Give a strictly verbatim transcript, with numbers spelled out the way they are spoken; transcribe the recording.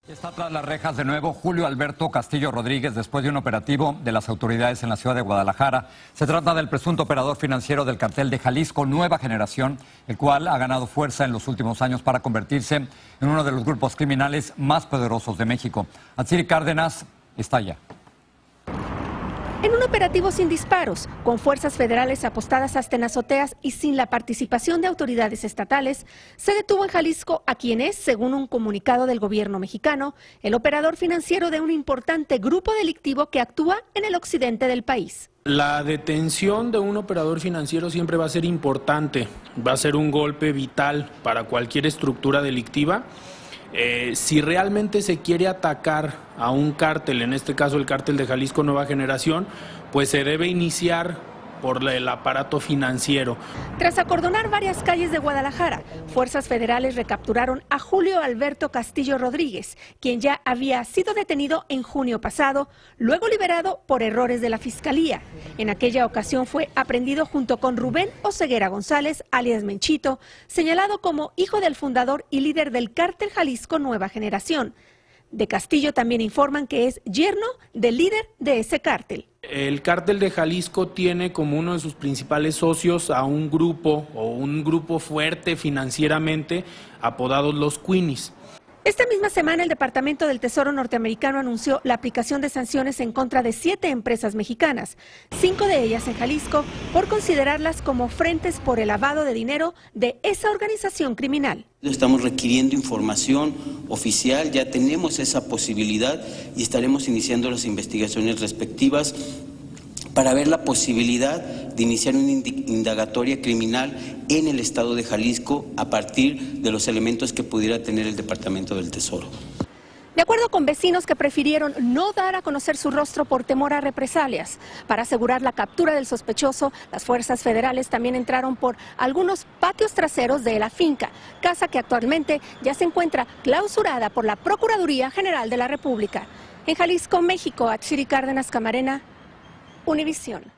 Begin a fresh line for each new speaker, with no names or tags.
Está tras las rejas de nuevo Julio Alberto Castillo Rodríguez después de un operativo de las autoridades en la ciudad de Guadalajara. Se trata del presunto operador financiero del cartel de Jalisco Nueva Generación, el cual ha ganado fuerza en los últimos años para convertirse en uno de los grupos criminales más poderosos de México. Atsiri Cárdenas está allá.
En un operativo sin disparos, con fuerzas federales apostadas hasta en azoteas y sin la participación de autoridades estatales, se detuvo en Jalisco a quien es, según un comunicado del gobierno mexicano, el operador financiero de un importante grupo delictivo que actúa en el occidente del país.
La detención de un operador financiero siempre va a ser importante, va a ser un golpe vital para cualquier estructura delictiva. Eh, si realmente se quiere atacar a un cártel, en este caso el cártel de Jalisco Nueva Generación, pues se debe iniciar por el aparato financiero.
Tras acordonar varias calles de Guadalajara, fuerzas federales recapturaron a Julio Alberto Castillo Rodríguez, quien ya había sido detenido en junio pasado, luego liberado por errores de la Fiscalía. En aquella ocasión fue aprehendido junto con Rubén Oseguera González, alias Menchito, señalado como hijo del fundador y líder del cártel Jalisco Nueva Generación. De Castillo también informan que es yerno del líder de ese cártel.
El cártel de Jalisco tiene como uno de sus principales socios a un grupo o un grupo fuerte financieramente apodados los Queenies.
Esta misma semana el Departamento del Tesoro norteamericano anunció la aplicación de sanciones en contra de siete empresas mexicanas, cinco de ellas en Jalisco, por considerarlas como frentes por el lavado de dinero de esa organización criminal.
Estamos requiriendo información oficial, ya tenemos esa posibilidad y estaremos iniciando las investigaciones respectivas para ver la posibilidad de iniciar una indagatoria criminal en el estado de Jalisco a partir de los elementos que pudiera tener el Departamento del Tesoro.
De acuerdo con vecinos que prefirieron no dar a conocer su rostro por temor a represalias, para asegurar la captura del sospechoso, las fuerzas federales también entraron por algunos patios traseros de la finca, casa que actualmente ya se encuentra clausurada por la Procuraduría General de la República. En Jalisco, México, Atsiri Cárdenas Camarena, Univisión.